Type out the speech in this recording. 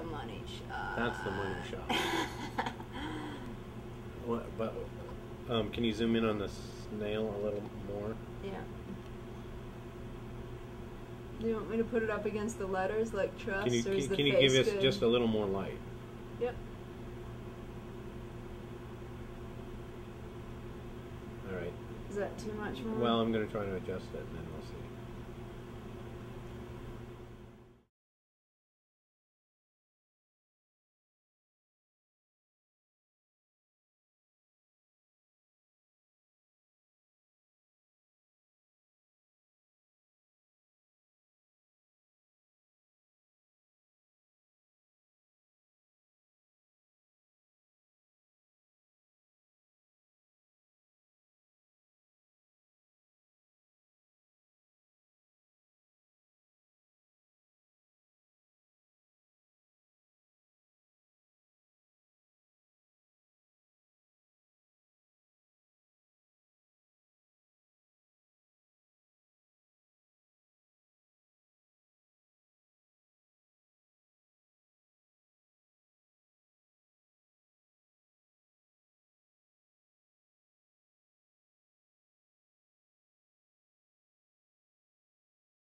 money shot. That's the money shot. What, but can you zoom in on the snail a little more? Yeah. Do you want me to put it up against the letters like trust, Can you, or is the can you face give us good? just a little more light? Yep. All right. Is that too much more? Well, I'm going to try to adjust it, and then we'll see.